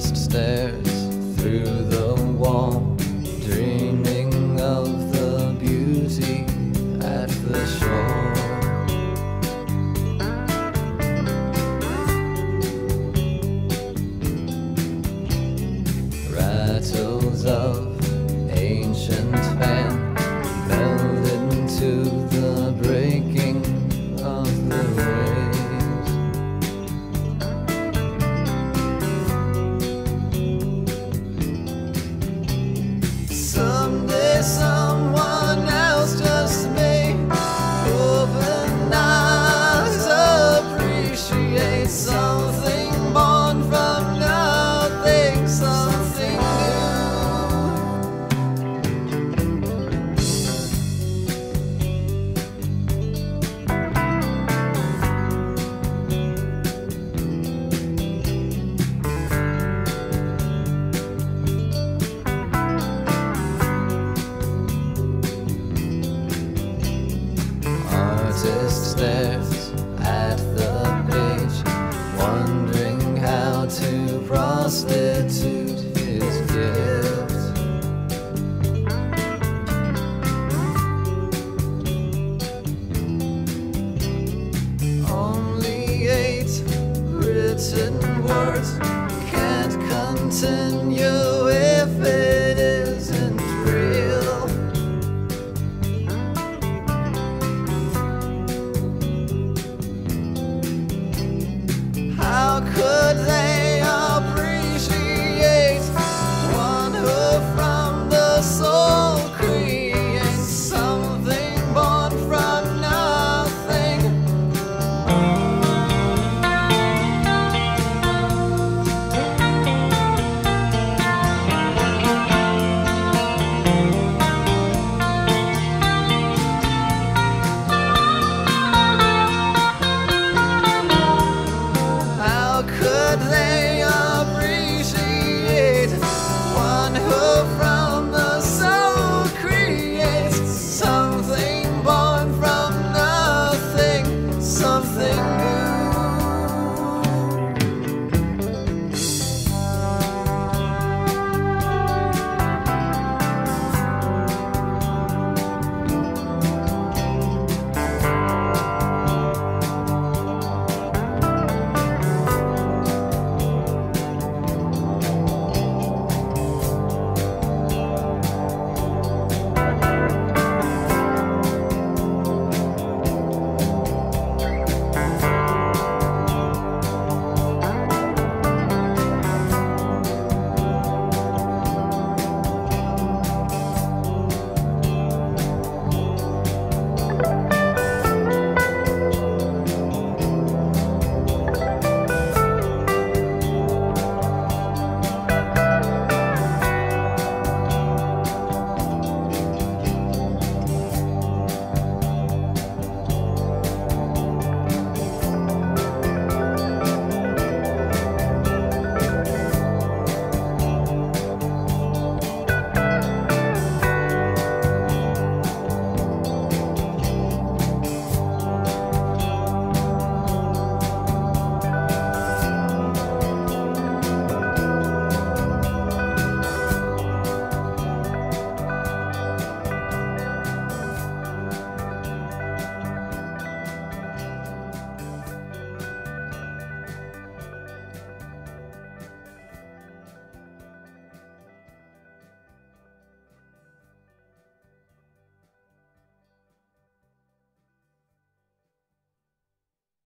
artist stares through the wall, dreaming of the beauty at the shore. Rattles of ancient fan meld into the breaking of the waves. Someday someone else just may open eyes, appreciate something born from nothing, something artist stares at the page, wondering how to prostitute his gift. Only 8 written words can't contain